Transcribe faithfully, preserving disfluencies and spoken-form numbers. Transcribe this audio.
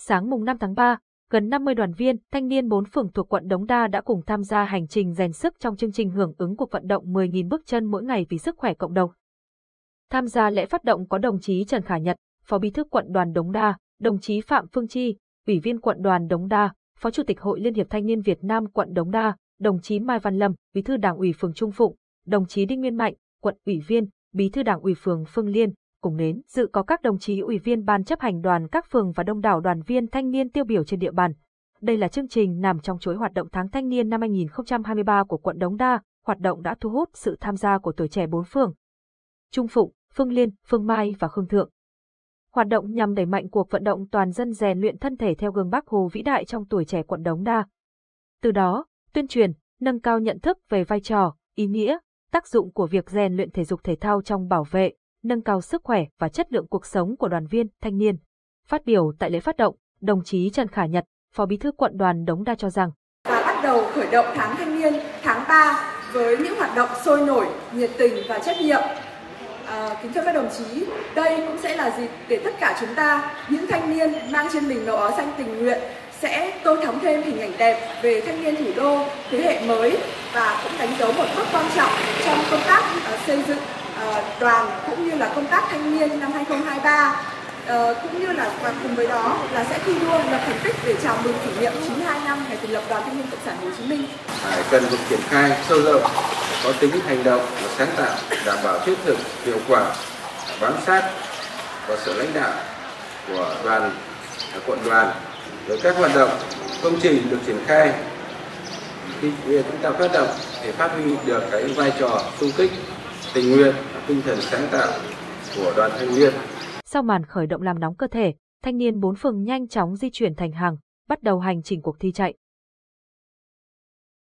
sáng mùng năm tháng ba, gần năm mươi đoàn viên, thanh niên bốn phường thuộc quận Đống Đa đã cùng tham gia hành trình rèn sức trong chương trình hưởng ứng cuộc vận động mười nghìn bước chân mỗi ngày vì sức khỏe cộng đồng. Tham gia lễ phát động có đồng chí Trần Khả Nhật, Phó Bí thư quận đoàn Đống Đa, đồng chí Phạm Phương Chi, Ủy viên quận đoàn Đống Đa, Phó Chủ tịch Hội Liên hiệp Thanh niên Việt Nam quận Đống Đa, đồng chí Mai Văn Lâm, Bí thư Đảng ủy phường Trung Phụng, đồng chí Đinh Nguyên Mạnh, quận ủy viên, Bí thư Đảng ủy phường Phương Liên. Cùng đến dự có các đồng chí ủy viên ban chấp hành đoàn các phường và đông đảo đoàn viên thanh niên tiêu biểu trên địa bàn. Đây là chương trình nằm trong chuỗi hoạt động tháng thanh niên năm hai nghìn không trăm hai mươi ba của quận Đống Đa. Hoạt động đã thu hút sự tham gia của tuổi trẻ bốn phường: Trung Phụng, Phương Liên, Phương Mai và Khương Thượng. Hoạt động nhằm đẩy mạnh cuộc vận động toàn dân rèn luyện thân thể theo gương Bác Hồ vĩ đại trong tuổi trẻ quận Đống Đa. Từ đó, tuyên truyền, nâng cao nhận thức về vai trò, ý nghĩa, tác dụng của việc rèn luyện thể dục thể thao trong bảo vệ, nâng cao sức khỏe và chất lượng cuộc sống của đoàn viên, thanh niên. Phát biểu tại lễ phát động, đồng chí Trần Khả Nhật, Phó Bí thư quận đoàn Đống Đa cho rằng: Và bắt đầu khởi động tháng thanh niên tháng ba với những hoạt động sôi nổi, nhiệt tình và trách nhiệm. À, kính thưa các đồng chí, đây cũng sẽ là dịp để tất cả chúng ta, những thanh niên mang trên mình màu áo xanh tình nguyện, sẽ tô thắm thêm hình ảnh đẹp về thanh niên thủ đô thế hệ mới và cũng đánh dấu một bước quan trọng trong công tác uh, xây dựng uh, đoàn cũng như là công tác thanh niên năm hai nghìn không trăm hai mươi ba. Uh, cũng như là và cùng với đó là sẽ thi đua lập thành tích để chào mừng kỷ niệm chín mươi hai năm ngày thành lập Đoàn Thanh niên Cộng sản Hồ Chí Minh. Phải cần được triển khai sâu rộng, có tính hành động và sáng tạo, đảm bảo thiết thực, hiệu quả, bám sát vào sự lãnh đạo của đoàn, quận đoàn. Rồi các hoạt động, công trình được triển khai khi chúng ta phát động để phát huy được cái vai trò xung kích, tình nguyện, tinh thần sáng tạo của đoàn thanh niên. Sau màn khởi động làm nóng cơ thể, thanh niên bốn phường nhanh chóng di chuyển thành hàng, bắt đầu hành trình cuộc thi chạy.